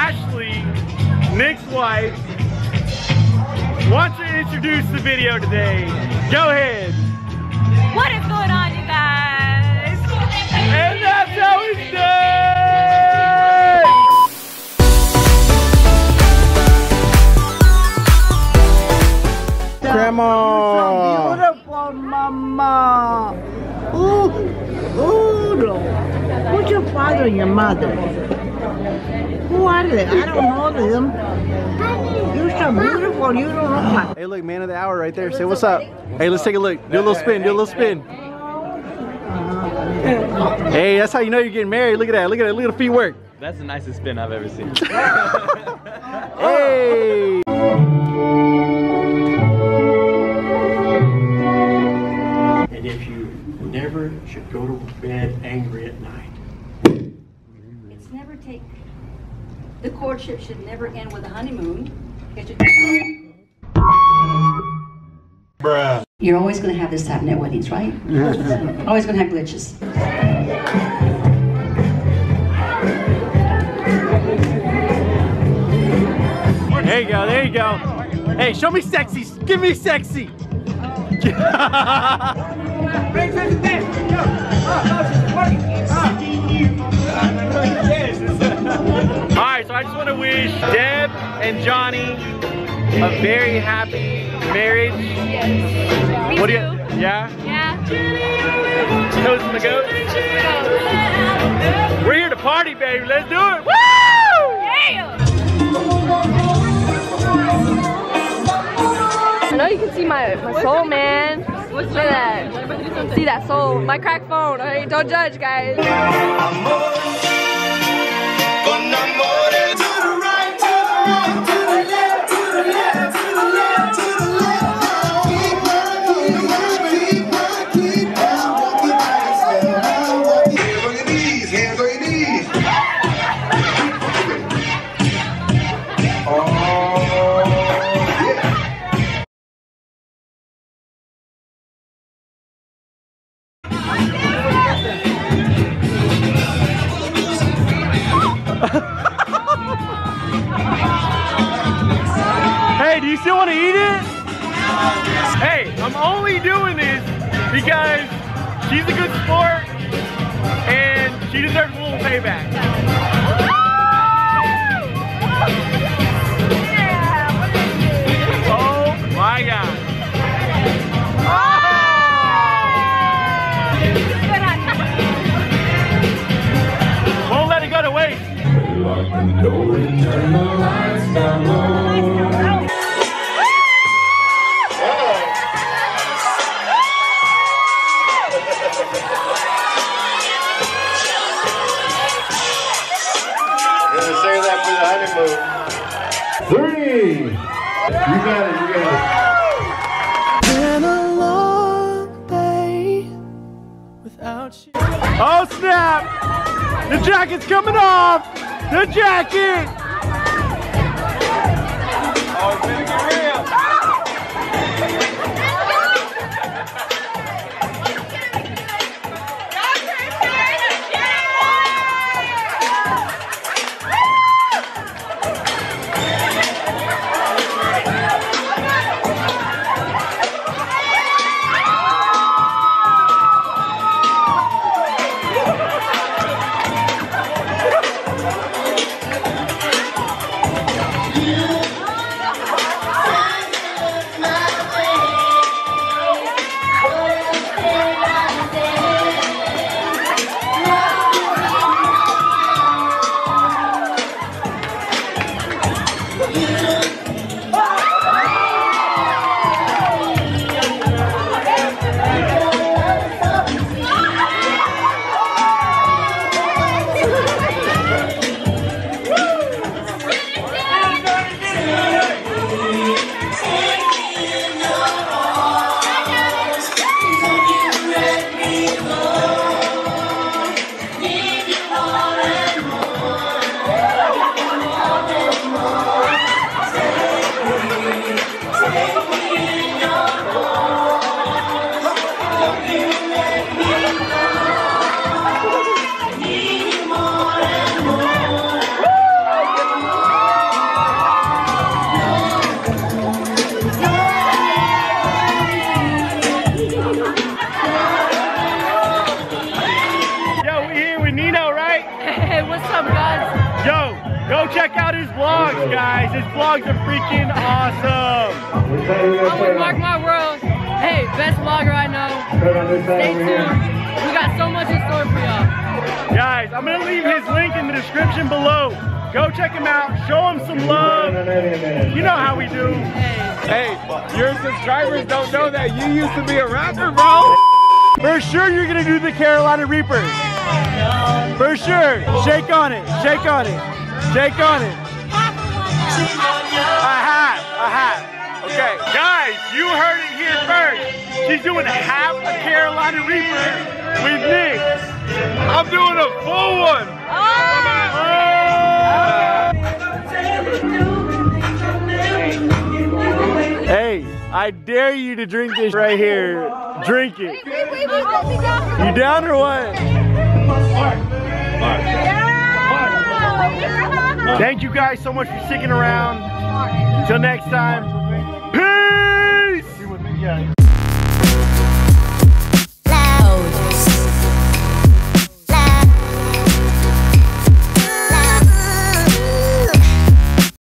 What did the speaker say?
Ashley, Nick's wife, wants to introduce the video today. Go ahead. What is going on, you guys? And that's how it's done! Grandma! You're so beautiful, Mama. Ooh, who's your father and your mother? Who are they? I don't know them. You're so beautiful. You don't look like. Hey, look, man of the hour right there. Say what's up. Hey, let's take a look. Do a little spin. Do a little spin. Hey, that's how you know you're getting married. Look at that. Look at that. Look at the feet work. That's the nicest spin I've ever seen. Hey! And if you never should go to bed angry at night. It's never take, the courtship should never end with a honeymoon. It should Bruh. You're always going to have this happen at weddings, right? Always going to have glitches. There you go, there you go. Hey, show me sexy. Give me sexy. Alright, so I just want to wish Deb and Johnny a very happy marriage. Yes. What do you? Yeah? Yeah. Toes in the goat? We're here to party, baby. Let's do it. Woo! Yeah. I know you can see my soul, man. Look at that. See that soul. My cracked phone. Alright, don't judge, guys. Hey, do you still want to eat it? Hey, I'm only doing this because she's a good sport and she deserves a little payback. Oh my God. Won't let it go to waste. Save that for the honeymoon. 3. You got it, you got it. Been a long day without you. Oh snap! The jacket's coming off! The jacket! Oh, it's gonna get real! Go check out his vlogs, guys. His vlogs are freaking awesome. I'm with Mark My World. Hey, best vlogger I know. Stay tuned. We got so much in store for y'all. Guys, I'm gonna leave his link in the description below. Go check him out. Show him some love. You know how we do. Hey, your subscribers don't know that you used to be a rapper, bro. For sure you're gonna do the Carolina Reaper. For sure. Shake on it. Shake on it. Shake on it. A hat. Okay, guys, you heard it here first. She's doing half a Carolina Reaper with Nick. I'm doing a full one. Hey, I dare you to drink this right here. Drink it. You down or what? Thank you guys so much for sticking around. Until next time, peace!